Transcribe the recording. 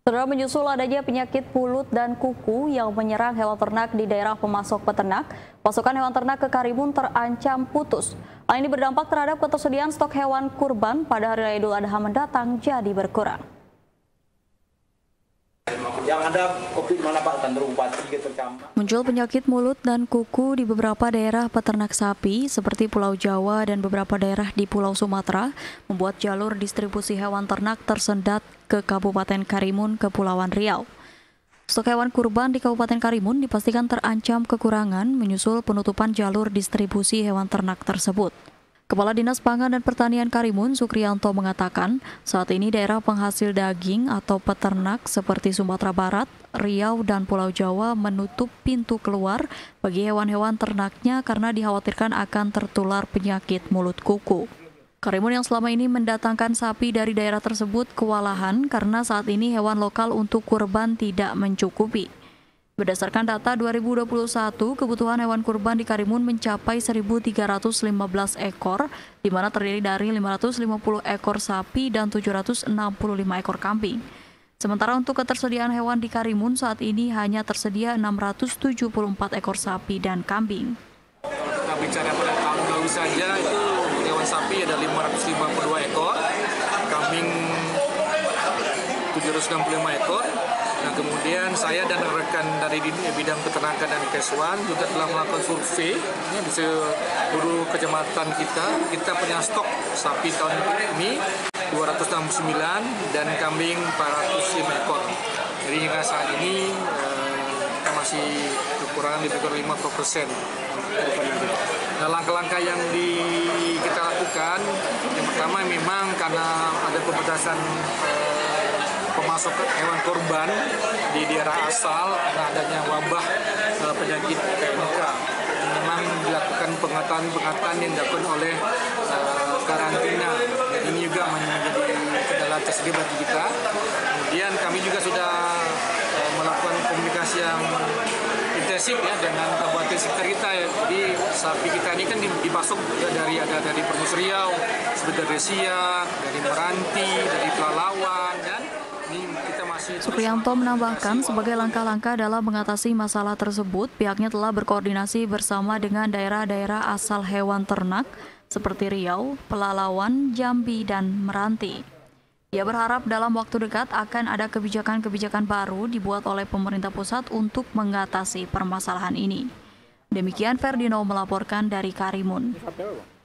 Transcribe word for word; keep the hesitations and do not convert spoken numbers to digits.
Saudara, menyusul adanya penyakit mulut dan kuku yang menyerang hewan ternak di daerah pemasok peternak, pasokan hewan ternak ke Karimun terancam putus. Hal ini berdampak terhadap ketersediaan stok hewan kurban pada Hari Raya Idul Adha mendatang jadi berkurang. Yang ada COVID mana Pak, cenderung pati gitu. Muncul penyakit mulut dan kuku di beberapa daerah peternak sapi seperti Pulau Jawa dan beberapa daerah di Pulau Sumatera, membuat jalur distribusi hewan ternak tersendat ke Kabupaten Karimun, Kepulauan Riau. Stok hewan kurban di Kabupaten Karimun dipastikan terancam kekurangan menyusul penutupan jalur distribusi hewan ternak tersebut. Kepala Dinas Pangan dan Pertanian Karimun, Sukriyanto, mengatakan saat ini daerah penghasil daging atau peternak seperti Sumatera Barat, Riau, dan Pulau Jawa menutup pintu keluar bagi hewan-hewan ternaknya karena dikhawatirkan akan tertular penyakit mulut kuku. Karimun yang selama ini mendatangkan sapi dari daerah tersebut kewalahan karena saat ini hewan lokal untuk kurban tidak mencukupi. Berdasarkan data dua ribu dua puluh satu, kebutuhan hewan kurban di Karimun mencapai seribu tiga ratus lima belas ekor, di mana terdiri dari lima ratus lima puluh ekor sapi dan tujuh ratus enam puluh lima ekor kambing. Sementara untuk ketersediaan hewan di Karimun saat ini hanya tersedia enam ratus tujuh puluh empat ekor sapi dan kambing. Kita bicara pada tahun lalu saja itu hewan sapi ada lima ratus lima puluh dua ekor, kambing tujuh ratus enam puluh lima ekor. Nah, kemudian saya dan rekan dari bidang peternakan dan kesuan juga telah melakukan survei ya, di seluruh kecamatan kita. Kita punya stok sapi tahun ini dua ratus enam puluh sembilan dan kambing empat ratus lima ekor. Jadi hingga saat ini eh, kita masih kekurangan lebih kurang lima puluh persen. Nah, langkah-langkah yang di, kita lakukan, yang pertama memang karena ada pembatasan eh, pemasok hewan kurban di daerah asal karena adanya wabah uh, penyakit P M K. Memang dilakukan pengetatan-pengetatan yang dilakukan oleh uh, karantina. Dan ini juga menjadi kendala tersendiri bagi kita. Kemudian kami juga sudah uh, melakukan komunikasi yang intensif ya dengan kabupaten sekitar kita ya. Jadi sapi kita ini kan dipasok dari ada dari Permus Riau, seperti dari Siak, dari Meranti, dari Pelalawan dan Sukriyanto menambahkan sebagai langkah-langkah dalam mengatasi masalah tersebut, pihaknya telah berkoordinasi bersama dengan daerah-daerah asal hewan ternak seperti Riau, Pelalawan, Jambi, dan Meranti. Ia berharap dalam waktu dekat akan ada kebijakan-kebijakan baru dibuat oleh pemerintah pusat untuk mengatasi permasalahan ini. Demikian Ferdino melaporkan dari Karimun.